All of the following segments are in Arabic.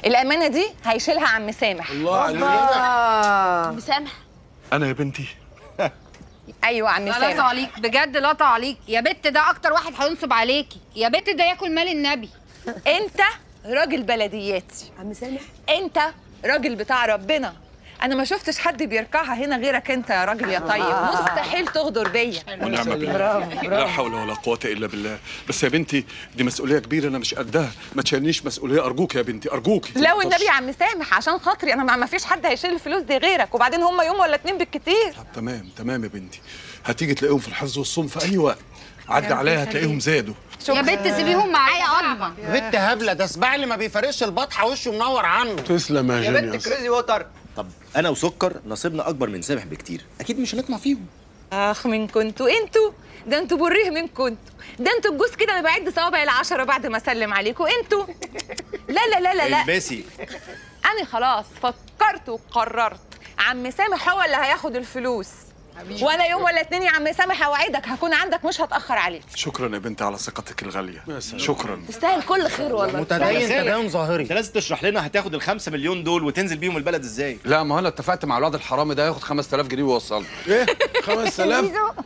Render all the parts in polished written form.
الامانه دي هيشيلها عم سامح. الله عليك. عم سامح انا يا بنتي. ايوه عم لا سامح. عليك بجد، لا عليك يا بت، ده اكتر واحد هينصب عليكي يا بت، ده ياكل مال النبي. انت راجل بلدياتي عم سامح انت راجل بتاع ربنا. انا ما شفتش حد بيركعها هنا غيرك انت يا راجل يا طيب. مستحيل تغدر بيا. ونعم بالله. لا حول ولا قوة إلا بالله. بس يا بنتي دي مسؤولية كبيرة أنا مش قدها، ما تشيلنيش مسؤولية أرجوك يا بنتي أرجوك. لا والنبي يا عم سامح عشان خاطري انا ما فيش حد هيشيل الفلوس دي غيرك، وبعدين هم يوم ولا اتنين بالكتير. طب تمام يا بنتي، هتيجي تلاقيهم في الحفظ والصوم في أي وقت. عدى عليها هتلاقيهم زادوا. يا بت سيبيهم معايا قلبا. بنت هبله، ده سباع اللي ما بيفرقش البطحه وشه منور عنه. تسلم يا يا بنت جينيوس. كريزي ووتر. طب انا وسكر نصيبنا اكبر من سامح بكتير، اكيد مش هنطمع فيهم. اخ من كنتوا انتوا، ده انتوا بريه من كنتوا، ده انتوا الجوز كده انا بعد صوابعي ال10 بعد ما اسلم عليكم انتوا. لا البسي. انا خلاص فكرت وقررت، عم سامح هو اللي هياخد الفلوس، وانا يوم ولا اتنين يا عم سامح اوعدك هكون عندك مش هتاخر عليك. شكرا يا بنتي على ثقتك الغالية. شكرا. تستاهل كل خير والله. متدين تدين ظاهري. انت لازم تشرح لنا هتاخد ال5 مليون دول وتنزل بيهم البلد ازاي؟ لا ما انا اتفقت مع الواد الحرامي ده ياخد 5000 جنيه ويوصلني. إيه 5000؟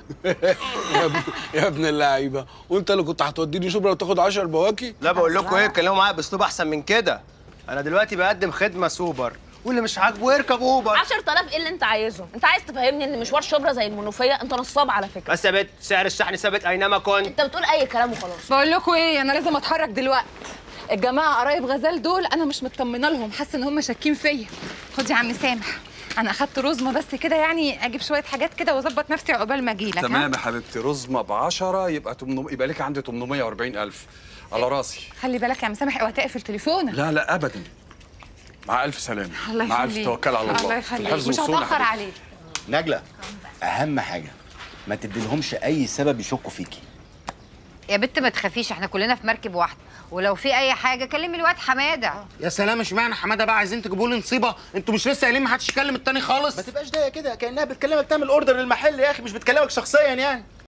يا ابن اللعيبه، وانت اللي كنت هتوديني شبرا وتاخد 10 بواكي؟ لا بقول لكم ايه، اتكلموا معايا باسلوب احسن من كده. انا دلوقتي بقدم خدمه سوبر، واللي مش عاجبه يركب اوبر. 10000 ايه اللي انت عايزه؟ انت عايز تفهمني ان مشوار شبرا زي المنوفيه؟ انت نصاب على فكره. بس يا بنت سعر الشحن ثابت اينما كنت. انت بتقول اي كلام وخلاص. بقول لكم ايه، انا لازم اتحرك دلوقتي. الجماعه قرايب غزال دول انا مش مطمنه لهم، حاسه ان هم شاكين فيا. خد يا عم سامح، انا اخدت رزمه بس كده يعني اجيب شويه حاجات كده واظبط نفسي عقبال ما اجي لك. تمام يا حبيبتي، رزمه ب10 يبقى 800، يبقى لك عندي 840000 على راسي. خلي بالك يا عم سامح اوعى تقفل تليفونك. لا ابدا. مع الف سلامه. الله مع الف يخليك. توكل على الله. الله في يخليك، الحفظ مش والصون يا هتاخر حبيبتي. عليك. نجلة، اهم حاجه ما تديلهمش اي سبب يشكوا فيكي. يا بت ما تخافيش، احنا كلنا في مركب واحده، ولو في اي حاجه كلمي الواد حماده. يا سلام، اشمعنى حماده بقى عايزين تجيبوا لي نصيبه؟ انتوا مش لسه قايلين ما حدش يكلم التاني خالص؟ ما تبقاش ضايقه كده، كانها بتكلمك تعمل اوردر للمحل يا اخي، مش بتكلمك شخصيا يعني.